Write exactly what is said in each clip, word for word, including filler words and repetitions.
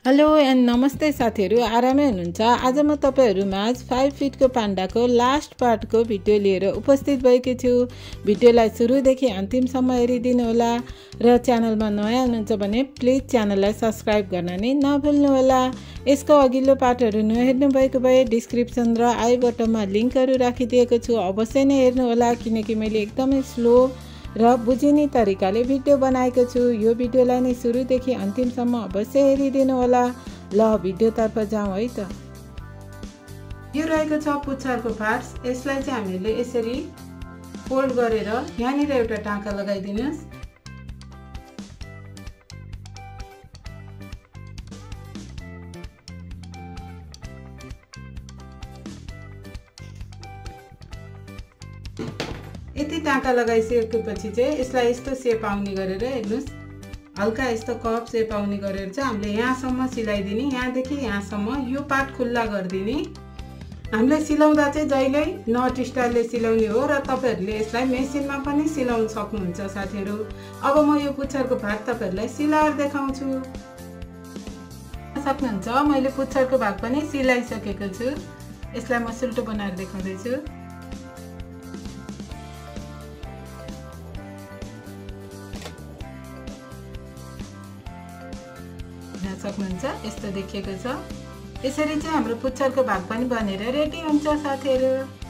Hello and नमस्ते साथीहरु, आरामै हुनुहुन्छ? आज म तपाईहरुमाझ फाइभ फिटको पाण्डाको लास्ट पार्टको भिडियो लिएर उपस्थित भएकी छु। भिडियोलाई सुरुदेखि अन्तिमसम्म हेरिदिनु होला र च्यानलमा नयाँ हुनुहुन्छ भने प्लिज च्यानललाई सब्स्क्राइब गर्न नि नभुल्नु होला। यसको अघिल्लो पार्टहरु नहेर्नु भएको भए डिस्क्रिप्सन र आई बटनमा लिंकहरु राखिदिएको छु, अवश्य नै हेर्नु होला किनकि मैले एकदमै स्लो र बुझिने तरिकाले भिडियो बनाएको छु। यो भिडियोलाई नै सुरुदेखि अन्तिमसम्म अवश्य हेरिदिनु होला। ल भिडियोतर्फ जाउँ है त। यो रहेको छ पुच्छरको पार्ट्स। यसलाई चाहिँ हामीले यसरी फोल्ड गरेर यहाँनिर एउटा टाँका लगाइदिनुस्। यति टाँका लगाइसकेपछि चाहिँ यसलाई यस्तो सेप आउने गरेर हेर्नुस्, हल्का यस्तो कप सेप आउने गरेर चाहिँ हामीले यहाँसम्म सिलाइदिने, यहाँदेखि यहाँसम्म यो पार्ट खुल्ला गरिदिने। हामीले सिलाउँदा चाहिँ जहिले नट स्टाइलले सिलाउने हो र तपाईहरुले यसलाई मेसिनमा पनि सिलाउन सक्नुहुन्छ साथीहरु। अब म यो पुच्छरको भाग तपाईहरुलाई सिलाएर देखाउँछु। सक्नुहुन्छ मैले पुच्छरको भाग पनि सिलाइसकेको छु। यसलाई म सुल्टो बनाएर देखाउँदै छु। सक्नुहुन्छ यस्तो देखिएको छ। यसरी चाहिँ हाम्रो पुच्छरको भाग पनि बनेर रेडी हुन्छ साथीहरु।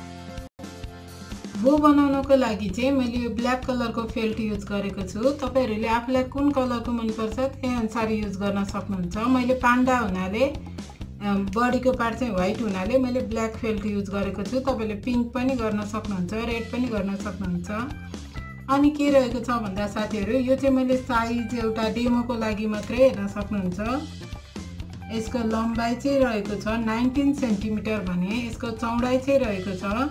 बो बनाउनको लागि चाहिँ मैले यो ब्ल्याक कलरको फेल्ट युज गरेको छु। तपाईहरुले आफुलाई कुन कलरको मन पर्छ त्यही अनुसार युज गर्न सक्नुहुन्छ। मैले पाण्डा हुनाले बडीको पार्ट चाहिँ व्हाइट हुनाले मैले ब्ल्याक फेल्ट युज गरेको छु। तपाईले पिंक पनि गर्न सक्नुहुन्छ, रेड पनि गर्न सक्नुहुन्छ। अनि के रहेको छ भन्दा साथीहरु, यो चाहिँ मैले साइज एउटा डेमोको लागि मात्रै हेर्न सक्नुहुन्छ। यसको लम्बाई चाहिँ रहेको छ नाइन्टीन सेन्टिमिटर भने यसको चौडाई चाहिँ रहेको छ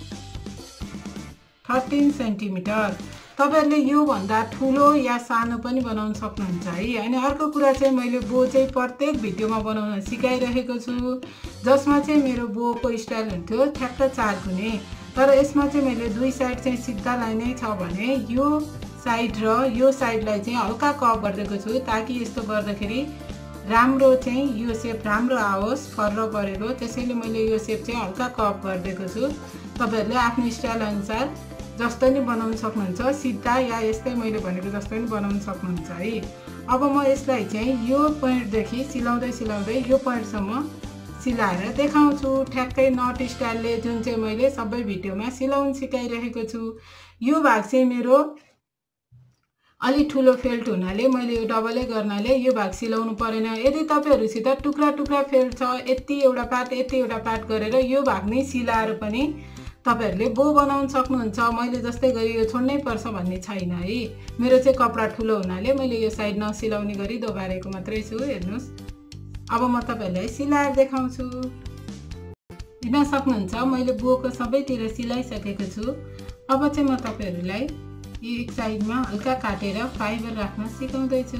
थर्टीन सेन्टिमिटर। तपाईहरुले यो भन्दा ठुलो या सानो पनि बनाउन सक्नुहुन्छ है। अनि अर्को कुरा चाहिँ मैले बो चाहिँ प्रत्येक भिडियोमा बनाउन सिकाइरहेको छु, जसमा चाहिँ मेरो बोको स्टाइल हुन्थ्यो ठ्याक्क चार गुणे, तर यसमा चाहिँ मैले दुई साइड चाहिँ सिधा लाइनै छ भने यो साइड र यो साइडलाई चाहिँ हल्का कप गरिदिएको छु ताकि यस्तो गर्दाखेरि राम्रो चाहिँ यो सेप राम्रो आओस् फर्र परेको। त्यसैले मैले यो सेप चाहिँ हल्का कप गरिदिएको छु। तपाईहरुले आफ्नो स्टाइल अनुसार जस्तो नि बनाउन सक्नुहुन्छ, सिधा या यस्तै मैले भनेको जस्तो नि बनाउन सक्नुहुन्छ है। अब म यसलाई चाहिँ यो पोइन्टदेखि सिलाउँदै सिलाउँदै यो पोइन्टसम्म सिलाएर देखाउँछु ठ्याक्कै नट स्टाइलले, जुन चाहिँ मैले सबै भिडियोमा सिलाउन सिकाइरहेको छु। यो भाग चाहिँ मेरो अलि ठुलो फेल्ट हुनाले मैले यो डबलै गर्नाले यो भाग सिलाउनु परेन। यदि तपाईहरुसित टुक्रा टुक्रा फेल्ट छ, यति एउटा पार्ट यति एउटा पार्ट गरेर यो भाग नै सिलाएर पनि तपाईहरुले बो बनाउन सक्नुहुन्छ। मैले जस्तै गरी यो छोड्नै पर्छ भन्ने छैन है। मेरो चाहिँ कपडा ठुलो हुनाले मैले यो साइड नसिलाउने गरी दोबारेको मात्रै छु। हेर्नुस्, अब म तपाईहरुलाई सिलाएर देखाउँछु। हेर्न सक्नुहुन्छ मैले बोको सबैतिर सिलाइसकेको छु। अब चाहिँ म तपाईहरुलाई एक साइडमा हल्का काटेर फाइबर राख्न सिकाउँदै छु।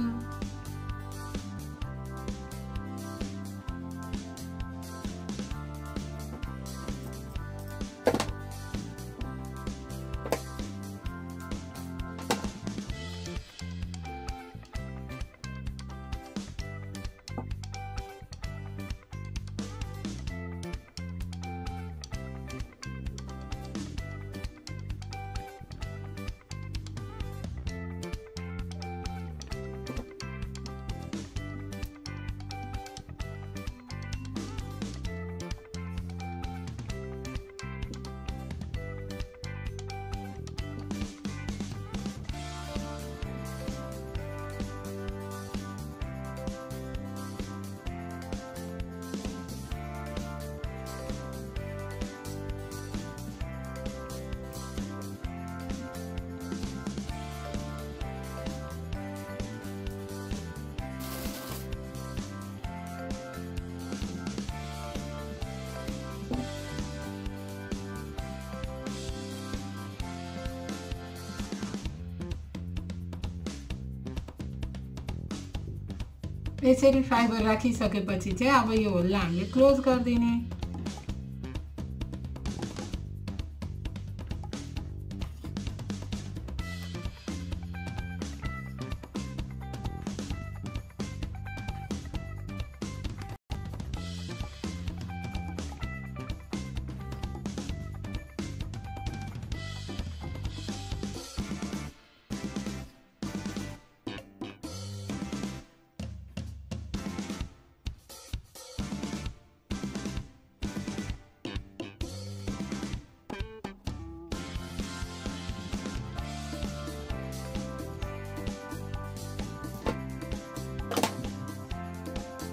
यसरी फाइबर राखिसकेपछि चाहिँ अब यो होललाई हामीले क्लोज गरिदिने।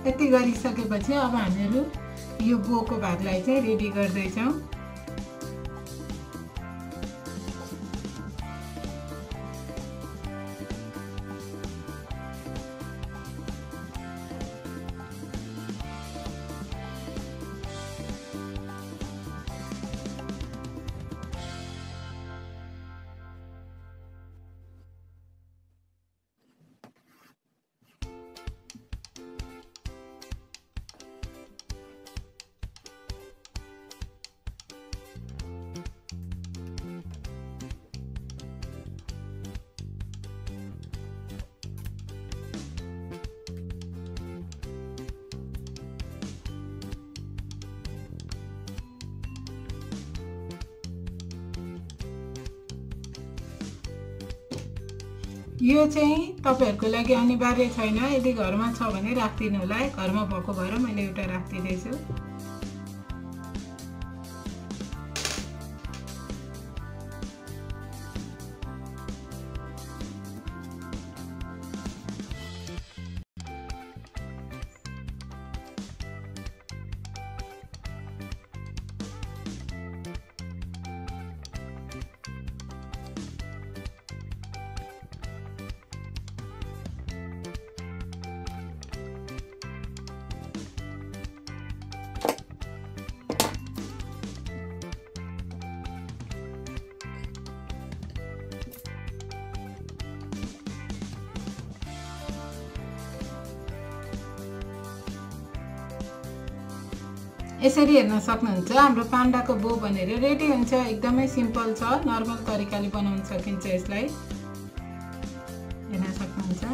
यति गरिसकेपछि अब हामीहरू यो बोको भागलाई चाहिँ रेडी गर्दै छौं। यो चाहिँ तपाईहरुको लागि अनिवार्य छैन, यदि घरमा छ भने राख्दिनु होला। घरमा भएको भएर मैले एउटा राख्दिदै छु। यसरी हेर्न सक्नुहुन्छ हाम्रो पाण्डाको बो बनेर रेडी हुन्छ। एकदमै सिम्पल छ, नर्मल तरिकाले बनाउन सकिन्छ यसलाई। हेर्न सक्नुहुन्छ।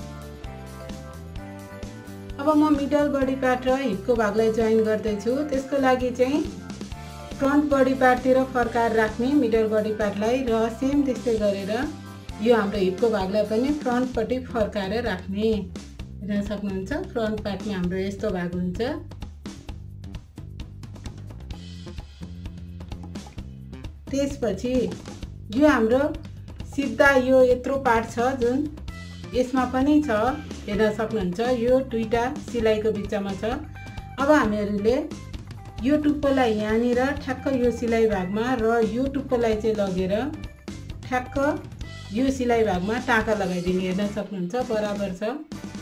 अब म मिडल बडी पार्ट र हिपको भागलाई जोइन गर्दै छु। त्यसको लागि चाहिँ फ्रन्ट बडी पार्टतिर फर्काएर राख्ने मिडल बडी पार्टलाई र सेम त्यस्तै गरेर यो हाम्रो हिपको भागलाई पनि फ्रन्टपट्टि फर्काएर राख्ने। हेर्न सक्नुहुन्छ फ्रन्ट पार्टमा हाम्रो यस्तो भाग हुन्छ। त्यसपछि यो हाम्रो सिधा यो यत्रो पार्ट छ जुन यसमा पनि छ, हेर्न सक्नुहुन्छ यो दुईटा सिलाइको बिचमा छ। अब हामीहरूले यो टुप्पोलाई यहाँनिर ठ्याक्क यो सिलाइ भागमा र यो टुप्पोलाई चाहिँ लगेर ठ्याक्क यो सिलाइ भागमा टाँका लगाइदिने। हेर्न सक्नुहुन्छ बराबर छ।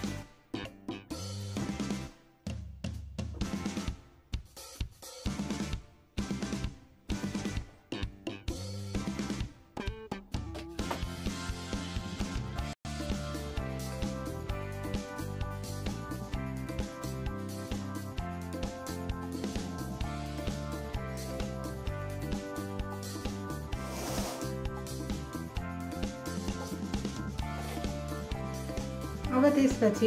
अब त्यसपछि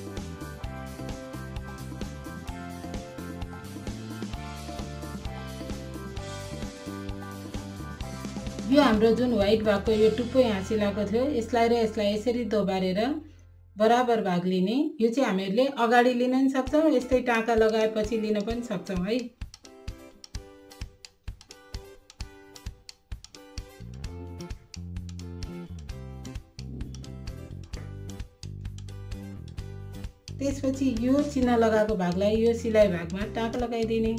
यो हाम्रो जुन व्हाइट भागको यो टुप्पो यहाँ सिलाएको थियो यसलाई र यसलाई यसरी दोबारेर बराबर भाग लिने। यो चाहिँ हामीहरूले अगाडि लिन पनि सक्छौं, यस्तै टाँका लगाएपछि लिन पनि सक्छौं है। त्यसपछि यो चिन्ह लगाएको भागलाई यो सिलाइ भागमा टाँका लगाइदिने।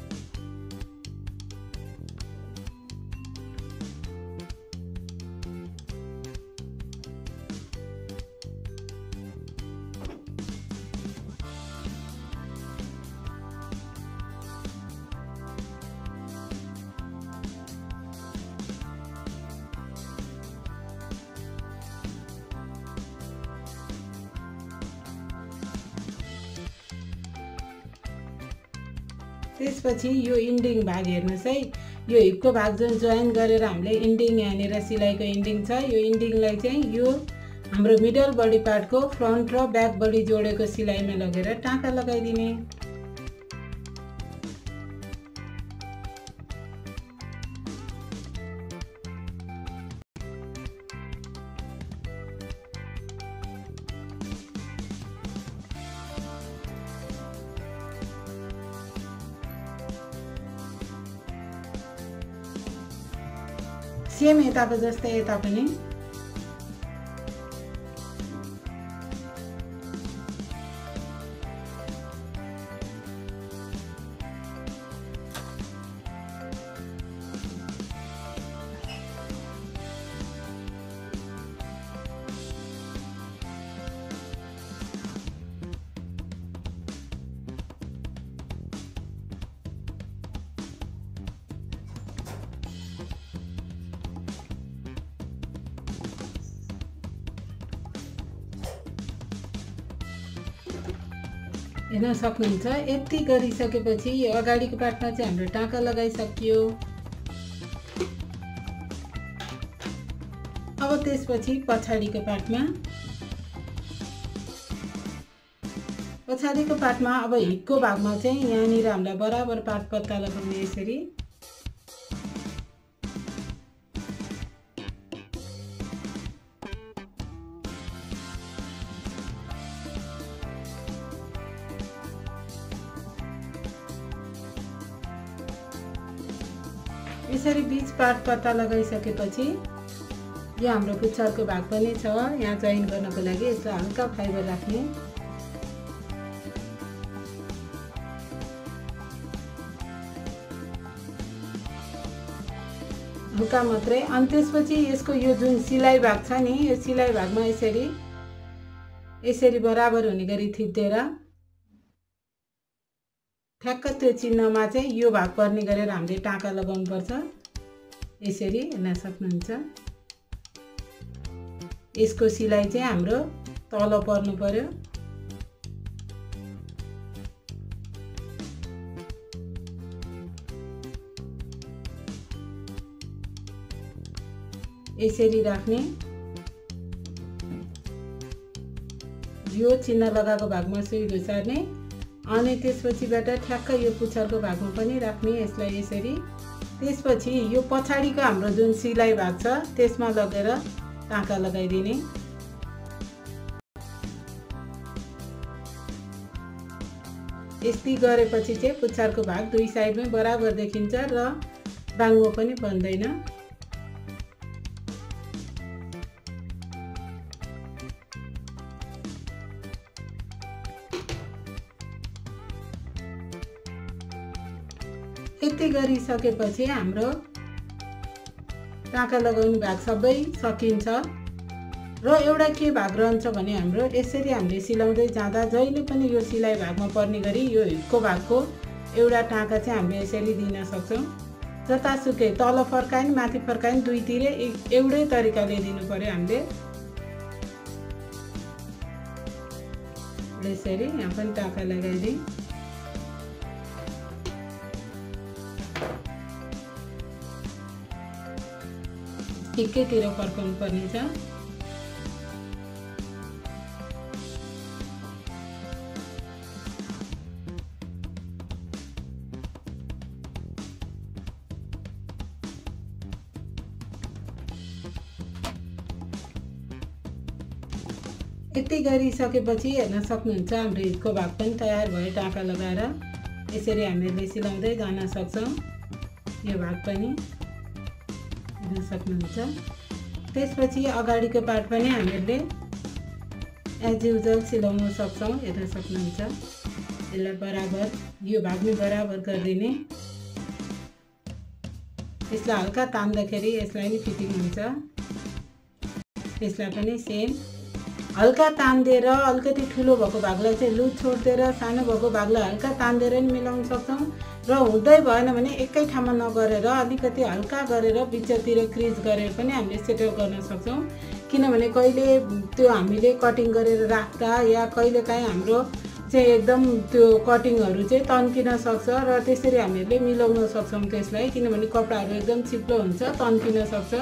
त्यसपछि यो इन्डिङ भाग हेर्नुस् है, यो हिपको भाग जुन जोइन गरेर हामीले इन्डिङ यहाँनिर सिलाइको इन्डिङ छ, यो इन्डिङलाई चाहिँ यो हाम्रो मिडल बडी पार्टको फ्रन्ट र ब्याक बडी जोडेको सिलाइमा लगेर टाँका लगाइदिने। सेम यताको जस्तै यता पनि हेर्न सक्नुहुन्छ। यति गरिसकेपछि यो अगाडिको पार्टमा चाहिँ हाम्रो टाँका लगाइसकियो। अब त्यसपछि पछाडिको पार्टमा पछाडिको पार्टमा अब हिपको भागमा चाहिँ यहाँनिर हामीलाई बराबर पार्ट पत्ता लगाउने यसरी। यसरी बीच पार्ट पत्ता लगाइसकेपछि यो हाम्रो पुच्छरको भाग पनि छ। यहाँ जोइन गर्नको लागि यसलाई हल्का फाइबर राख्ने। हल्का मात्रै। अनि त्यसपछि यसको यो जुन सिलाइ भाग छ नि, यो सिलाइ भागमा यसरी यसरी बराबर हुने गरी थिच्देर ठ्याक्क त्यो चिन्हमा चाहिँ यो भाग पर्ने गरेर हामीले टाँका लगाउनु पर्छ। यसरी हेर्न सक्नुहुन्छ। यसको सिलाइ चाहिँ हाम्रो तल पर्नु पर्यो। यसरी राख्ने। यो चिन्ह लगाएको भागमा सुई घुसार्ने अनि त्यसपछिबाट ठ्याक्क यो पुच्छरको भागमा पनि राख्ने यसलाई यसरी। त्यसपछि यो पछाडिको हाम्रो जुन सिलाइ भाग छ त्यसमा लगेर टाँका लगाइदिने। यस्तै गरेपछि चाहिँ पुच्छरको भाग दुई साइडमै बराबर देखिन्छ र बाङ्गो पनि बन्दैन। यति गरिसकेपछि हाम्रो टाँका लगाउने भाग सबै सकिन्छ। र एउटा के भाग रहन्छ भने हाम्रो यसरी हामीले सिलाउँदै जाँदा जहिले पनि यो सिलाइ भागमा पर्ने गरी यो हिपको भागको एउटा टाँका चाहिँ हामीले यसरी दिन सक्छौँ। जतासुकै तल फर्काइन माथि फर्काइन दुईतिरै एउटै तरिकाले दिनु पर्यो हामीले। यसरी यहाँ पनि टाँका लगाइदिए। एकैतिर फर्काउनु पर्ने छ। यति गरिसकेपछि हेर्न सक्नुहुन्छ हाम्रो हिपको भाग पनि तयार भयो। टाँका लगाएर यसरी हामीले सिलाउँदै जान सक्छौँ। यो भाग पनि हेर्न सक्नुहुन्छ। त्यसपछि अगाडिको पार्ट पनि हामीले एज युजुअल सिलाउन सक्छौँ। हेर्न सक्नुहुन्छ। यसलाई बराबर यो भाग पनि बराबर गरिदिने। यसलाई हल्का तान्दाखेरि यसलाई नि फिटिङ हुन्छ। यसलाई पनि सेम हल्का तान्देर अलिकति ठुलो भएको भागलाई चाहिँ लुज छोड्देर सानो भएको भागलाई हल्का तान्देर नि मिलाउन सक्छौँ। र हुँदै भएन भने एकै ठाउँमा नगरेर अलिकति हल्का गरेर बिचतिर क्रिज गरेर पनि हामीले सेटल गर्न सक्छौँ। किनभने कहिले त्यो हामीले कटिङ गरेर राख्दा या कहिलेकाहीँ हाम्रो चाहिँ एकदम त्यो कटिङहरू चाहिँ तन्किन सक्छ र त्यसरी हामीले मिलाउन सक्छौँ त्यसलाई। किनभने कपडाहरू एकदम चिप्लो हुन्छ, तन्किन सक्छ।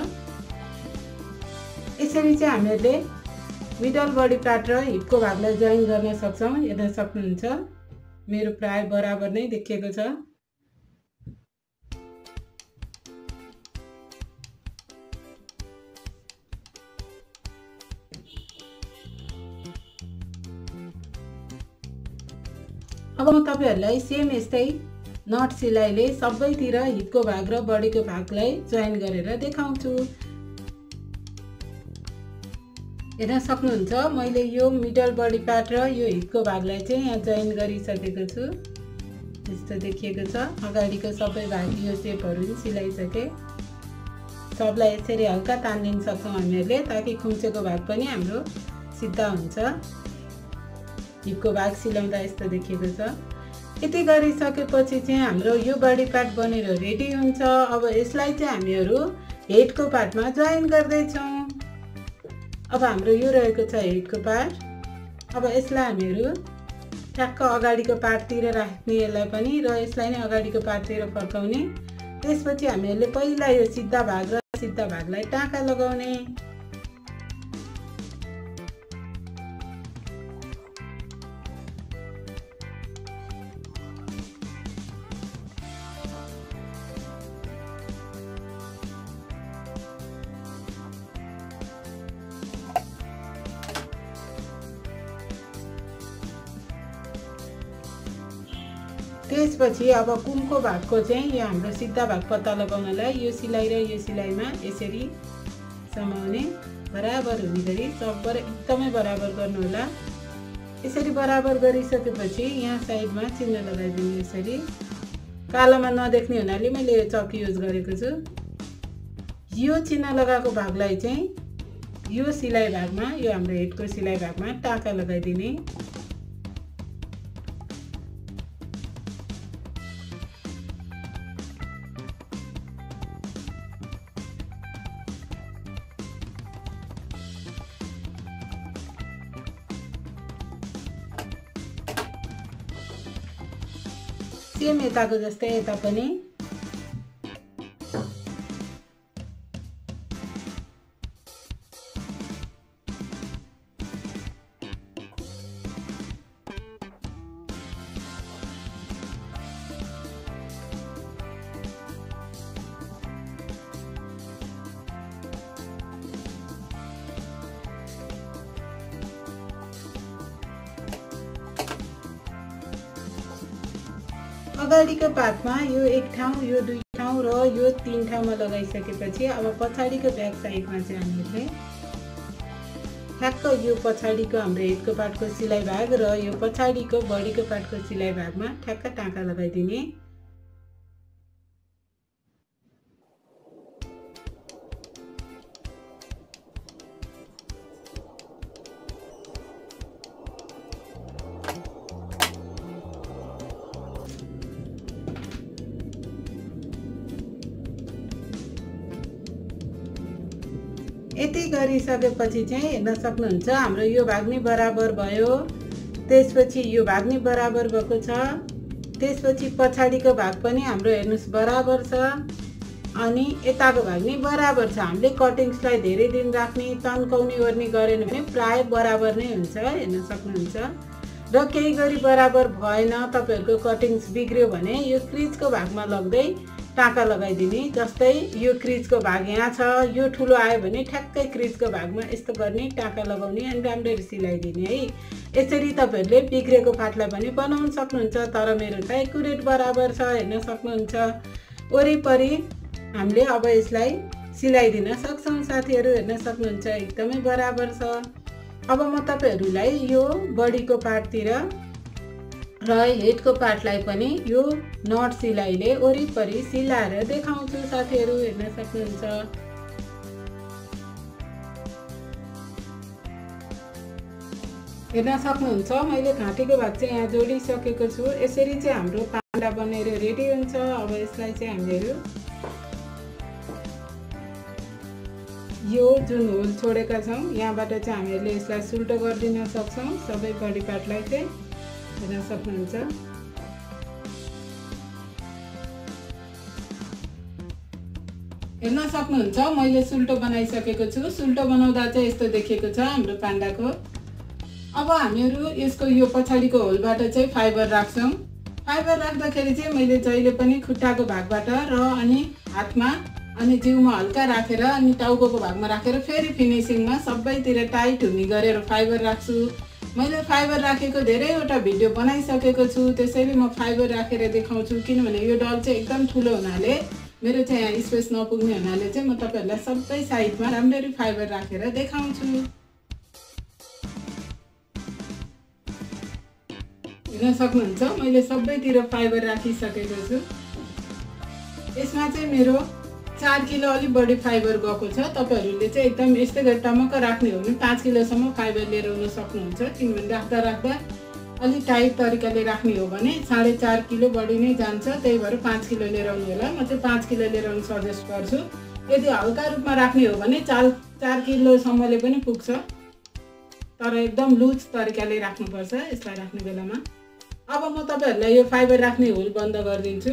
यसरी चाहिँ हामीले मिडल बडी पार्ट र हिपको भागलाई जोइन गर्न सक्छौँ। हेर्न सक्नुहुन्छ मेरो प्राय बराबर नै देखिएको छ। अब म तपाईहरुलाई सेम यस्तै नट सिलाइले सबैतिर हिपको भाग र बडीको भागलाई जोइन गरेर देखाउँछु। हेर्न सक्नुहुन्छ मैले यो मिडल बडी पार्ट र यो हिपको भागलाई चाहिँ यहाँ जोइन गरिसकेको छु। यस्तो देखिएको छ। अगाडिको सबै भाग यो शेपहरु पनि सिलाइसके। सबलाई यसरी हल्का तान्दिन सक्छौं हामीहरुले ताकि खुम्चेको भाग पनि हाम्रो सिधा हुन्छ। हिपको भाग सिलाउँदा यस्तो देखिएको छ। यति गरिसकेपछि चाहिँ हाम्रो यो बडी पार्ट बनेर रेडी हुन्छ। अब यसलाई चाहिँ हामीहरु हेडको पार्टमा जोइन गर्दै छौं। अब हाम्रो यो रहेको छ हेडको पार्ट। अब यसलाई हामीहरु ठ्याक्क अगाडिको पार्टतिर राख्ने यसलाई पनि र यसलाई नै अगाडिको पार्टतिर फर्काउने। त्यसपछि हामीले पहिला यो सिधा भाग र सिधा भागलाई टाँका लगाउने। त्यसपछि अब कुमको भागको चाहिँ यो हाम्रो सिधा भाग पत्ता लगाउनलाई यो सिलाइ र यो सिलाइमा यसरी समाउने, बराबर हुने गरी सबबर एकदमै बराबर गर्नु होला। यसरी बराबर गरिसकेपछि यहाँ साइडमा चिन्ह लगाइदिनु। यसरी कालोमा नदेख्ने हुनाले मैले यो चक्की युज गरेको छु। यो चिन्ह लगाएको भागलाई चाहिँ यो सिलाइ भागमा, यो हाम्रो हेडको सिलाइ भागमा टाँका लगाइदिने। सेम यताको जस्तै यता पनि अगाडिको पार्टमा यो एक ठाउँ, यो दुई ठाउँ र यो तीन ठाउँमा लगाइसकेपछि अब पछाडिको ब्याक साइडमा चाहिँ हामीले ठ्याक्क यो पछाडिको हाम्रो हेडको पार्टको सिलाइ भाग र यो पछाडिको बडीको पार्टको सिलाइ भागमा ठ्याक्क टाँका लगाइदिने। यति गरिसकेपछि चाहिँ हेर्न सक्नुहुन्छ हाम्रो यो भाग नि बराबर भयो। त्यसपछि यो भाग नि बराबर भएको छ। त्यसपछि पछाडिको भाग पनि हाम्रो हेर्नुस् बराबर छ अनि यताको भाग नि बराबर छ। हामीले कटिङ्सलाई धेरै दिन राख्ने, तन्काउने ओर्ने गरेन भने प्राय बराबर नै हुन्छ, हेर्न सक्नुहुन्छ। र केही गरी बराबर भएन, तपाईहरुको कटिङ्स बिग्रियो भने यो क्रिजको भागमा लग्दै टाँका लगाइदिने। जस्तै यो क्रिजको भाग यहाँ छ, यो ठुलो आयो भने ठ्याक्कै क्रिजको भागमा यस्तो गर्ने, टाँका लगाउने अनि राम्ररी सिलाइदिने है। यसरी तपाईहरुले बिग्रेको पार्टलाई पनि बनाउन सक्नुहुन्छ। तर मेरो त एकुरेट बराबर छ, हेर्न सक्नुहुन्छ। वरिपरि हामीले अब यसलाई सिलाइदिन सक्छौं साथीहरु, हेर्न सक्नुहुन्छ एकदमै बराबर छ। अब म तपाईहरुलाई यो बडीको पार्टतिर र हेडको पार्टलाई पनि यो नट सिलाइले वरिपरि सिलाएर देखाउँछु साथीहरु, हेर्न सक्नुहुन्छ। हेर्न सक्नुहुन्छ मैले घाँटीको भाग चाहिँ यहाँ जोडिसकेको छु। यसरी चाहिँ हाम्रो पान्डा बनेर रेडी हुन्छ। अब यसलाई चाहिँ हामीहरु यो जुन होल छोडेका छौं यहाँबाट चाहिँ हामीहरुले यसलाई सुल्टो गरिदिन सक्छौं सबै बडी पार्टलाई चाहिँ, हेर्न सक्नुहुन्छ। हेर्न सक्नुहुन्छ मैले सुल्टो बनाइसकेको छु। सुल्टो बनाउँदा चाहिँ यस्तो देखिएको छ हाम्रो पान्डाको। अब हामीहरु यसको यो पछाडिको होलबाट चाहिँ फाइबर राख्छौं। फाइबर राख्दाखेरि चाहिँ मैले जहिले पनि खुट्टाको भागबाट र अनि हातमा अनि जिउमा हल्का राखेर अनि टाउकोको भागमा राखेर फेरि फिनिशिङमा सबैतिर टाइट हुने गरेर फाइबर राख्छु। मैले फाइबर राखेको धेरैवटा भिडियो बनाइसकेको छु, त्यसैले म फाइबर राखेर देखाउँछु। किनभने यो डल चाहिँ एकदम ठुलो हुनाले मेरो चाहिँ यहाँ स्पेस नपुग्ने हुनाले चाहिँ म तपाईहरुलाई सबै साइडमा राम्ररी फाइबर राखेर देखाउँछु। हेर्न सक्नुहुन्छ मैले सबैतिर फाइबर राखिसकेको छु। यसमा चाहिँ मेरो चार किलो अलि बढी फाइबर गएको छ। तपाईहरुले चाहिँ एकदम यस्तै गरी टमक्क राख्ने हो भने पाँच किलोसम्म फाइबर लिएर आउन सक्नुहुन्छ। किनभने राख्दा राख्दा अलि टाइट तरिकाले राख्ने हो भने साढे चार किलो बढी नै जान्छ। त्यही भएर पाँच किलो लिएर आउनु होला। म चाहिँ पाँच किलो लिएर आउन सजेस्ट गर्छु। यदि हल्का रूपमा राख्ने हो भने चार चार किलोसम्मले पनि पुग्छ। तर एकदम लुज तरिकाले राख्नुपर्छ यसलाई राख्ने बेलामा। अब म तपाईहरुलाई यो फाइबर राख्ने होल बन्द गरिदिन्छु।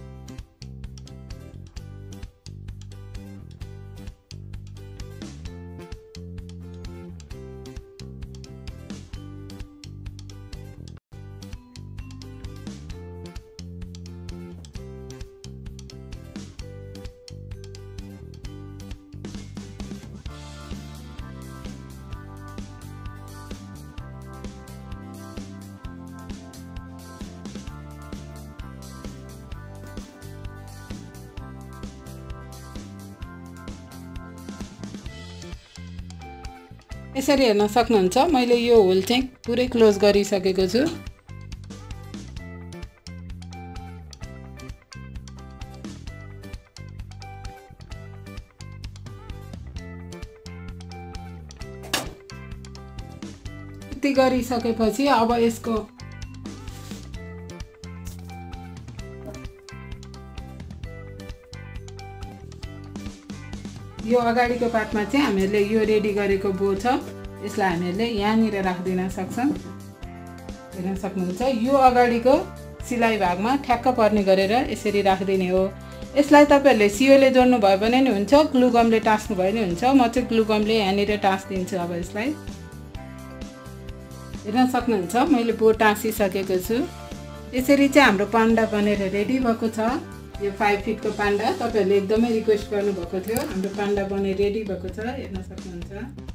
यसरी हेर्न सक्नुहुन्छ मैले यो होल चाहिँ पुरै क्लोज गरिसकेको छु। यति गरिसकेपछि अब यसको यो अगाडिको पार्टमा चाहिँ हामीले यो रेडी गरेको बो छ, यसलाई हामीले यहाँनिर राखिदिन सक्छौं। हेर्न सक्नुहुन्छ यो अगाडिको सिलाइ भागमा ठ्याक्क पर्ने गरेर यसरी राखिदिने हो। यसलाई तपाईहरुले सियोले जोड्नु भयो भने नि हुन्छ, ग्लु गमले टास्नु भयो नि हुन्छ। म चाहिँ ग्लु गमले यहाँनिर टास्दिन्छु। अब यसलाई हेर्न सक्नुहुन्छ मैले बो टाँसिसकेको छु। यसरी चाहिँ हाम्रो पान्डा बनेर रेडी भएको छ। यो फाइभ फिट को पान्डा तपाईहरुले एकदमै रिक्वेस्ट गर्नु भएको थियो। हाम्रो पान्डा बने रेडी भएको छ, हेर्न सक्नुहुन्छ।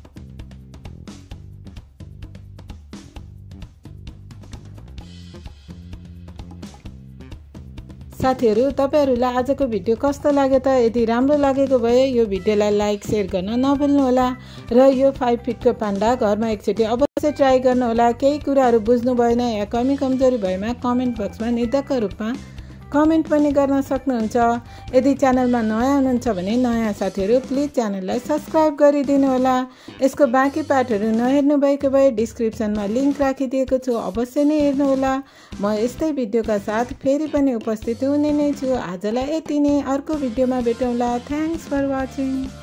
साथीहरु तपाईहरुलाई आजको भिडियो कस्तो लाग्यो त? यदि राम्रो लागेको भए यो भिडियोलाई लाइक शेयर गर्न नभुल्नु होला र यो फाइभ फिट को पान्डा घरमा एकचोटी अवश्य ट्राई गर्नु होला। केही कुराहरु बुझ्नु भएन या कमी कमजोरी भएमा कमेन्ट बक्समा निर्धक्क रूपमा कमेन्ट पनि गर्न सक्नुहुन्छ। यदि च्यानलमा नयाँ हुनुहुन्छ भने नयाँ साथीहरु प्लिज च्यानललाई सब्स्क्राइब गरिदिनु होला। यसको बाँकी पार्टहरु नहेर्नु भएको भए डिस्क्रिप्सनमा लिंक राखिदिएको छु, अवश्य नै हेर्नु होला। म यस्तै भिडियोका साथ फेरि पनि उपस्थित हुने नै छु। आजलाई यति नै, अर्को भिडियोमा भेटौँला। Thanks for watching.